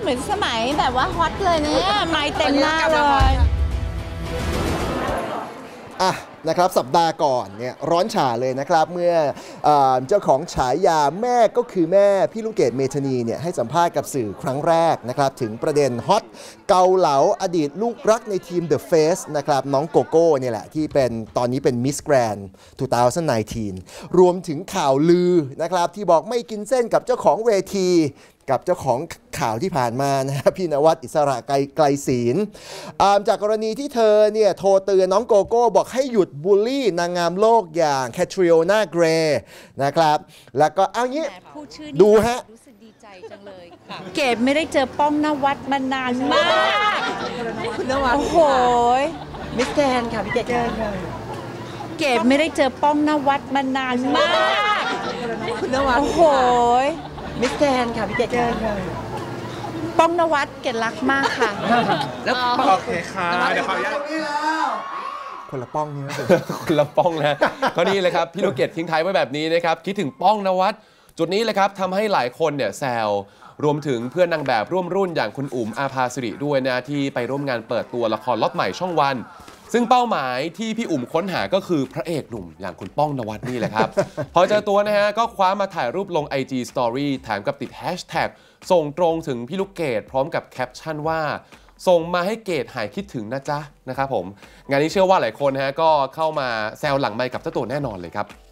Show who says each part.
Speaker 1: มือนสมัยแบบว่าฮอตเลยเนี่ยไม้เต็มหน้าเลย
Speaker 2: นะครับสัปดาห์ก่อนเนี่ยร้อนฉ่าเลยนะครับเมื่อเจ้าของฉายาแม่ก็คือแม่พี่ลูกเกดเมธานีเนี่ยให้สัมภาษณ์กับสื่อครั้งแรกนะครับถึงประเด็นฮอตเกาเหลาอดีตลูกรักในทีม The Face นะครับน้องโกโก้เนี่ยแหละที่เป็นตอนนี้เป็น Miss Grand 2019 รวมถึงข่าวลือนะครับที่บอกไม่กินเส้นกับเจ้าของเวทีกับเจ้าของข่าวที่ผ่านมานะพี่นวัดอิสระไกลศีลจากกรณีที่เธอเนี่ยโทรเตือนน้องโกโก้บอกให้หยุดบูลลี่นางงามโลกอย่างแคทริโอนาเกรย์นะครับแล้วก็เอางี้ดูฮะ
Speaker 1: รู้สึกดีใจจังเลยเกดไม่ได้เจอป้องนวัดมานานมาก
Speaker 3: คุณนวัด
Speaker 1: โอ้โห
Speaker 3: มิสแกรนค่ะพี่เกด
Speaker 1: เกดไม่ได้เจอป้องนวัดมานานมาก
Speaker 3: คุณนวัด
Speaker 1: โอ้โห
Speaker 3: มิสแกรนค่ะพี่เกด
Speaker 1: ป้องนวัดเกดรักมากค่ะ
Speaker 3: แล้ว
Speaker 4: โอเคค่ะเดี๋ยวขออนุญาต
Speaker 2: คนละป้องนี่นะ
Speaker 5: คนละป้องนะก็นี่เลยครับพี่ลูกเกดทิ้งท้ายไว้แบบนี้นะครับคิดถึงป้องนวัดจุดนี้เลยครับทำให้หลายคนเนี่ยแซวรวมถึงเพื่อนนางแบบร่วมรุ่นอย่างคุณอุ๋มอาภาสิริด้วยนะที่ไปร่วมงานเปิดตัวละครล็อตใหม่ช่องวันซึ่งเป้าหมายที่พี่อุ๋มค้นหาก็คือพระเอกหนุ่มอย่างคุณป้องนวัดนี่แหละครับ พอเจอตัวนะฮะก็คว้ามาถ่ายรูปลง IG Story แถมกับติดแฮชแท็กส่งตรงถึงพี่ลูกเกดพร้อมกับแคปชั่นว่าส่งมาให้เกดหายคิดถึงนะจ๊ะนะครับผมงานนี้เชื่อว่าหลายคนนะฮะก็เข้ามาแซวหลังไมค์กับเจ้าตัวแน่นอนเลยครับ